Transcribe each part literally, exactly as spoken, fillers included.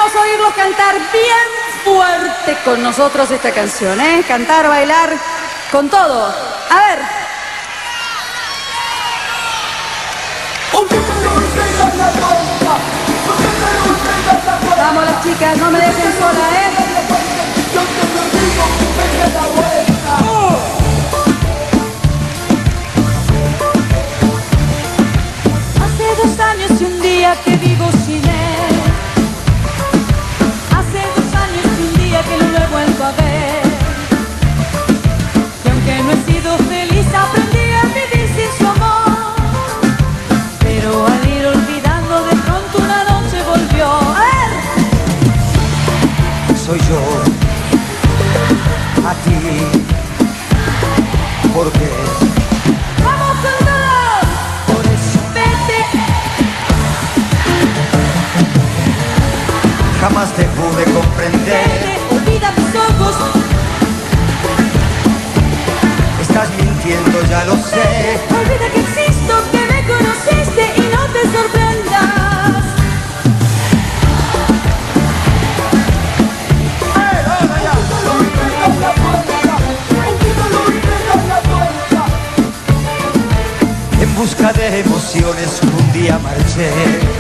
Queremos oírlos cantar bien fuerte con nosotros esta canción, ¿eh? Cantar, bailar, con todo. A ver. Vamos las chicas, no me dejen sola, ¿eh? Hace dos años y un día que vivo sin él. Hace dos años y un día que no lo he vuelto a ver. Y aunque no he sido feliz, aprendí a vivir sin su amor. Pero al ir olvidando, de pronto una noche volvió. ¡A ver! Soy yo, a ti, ¿por qué? ¡Vamos con todos! Por eso vete. Jamás te pude comprender. Vete, olvida mis ojos. Estás mintiendo, ya lo sé. Olvida que existo, que me conociste y no te sorprendas. En busca de emociones un día marché,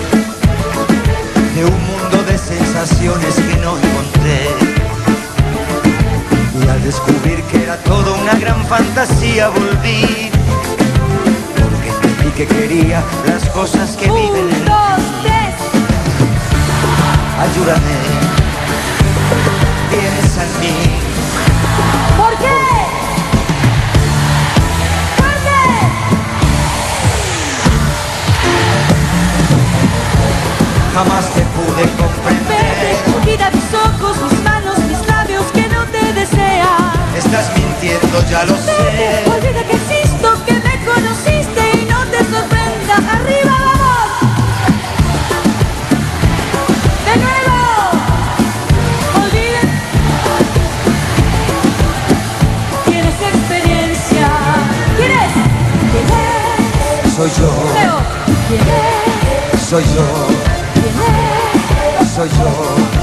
de un mundo de sensaciones que no encontré. Y al descubrir que era todo una gran fantasía volví, porque entendí que quería las cosas que viven en Un, dos, tres. Ayúdame, piensa en mí. ¿Por qué? ¿Por qué? Jamás te pude comprender. Vete, olvida mis ojos, mis manos, mis labios que no te desean. Estás mintiendo, ya lo sé. Vete, olvida que existo, que me conociste y no te sorprendas. ¡Arriba, vamos! ¡De nuevo! Olvida. Tienes experiencia. ¿Quién es? ¿Quién es? Soy yo, Leo. ¿Quién es? soy yo, ¿Quién es? soy yo.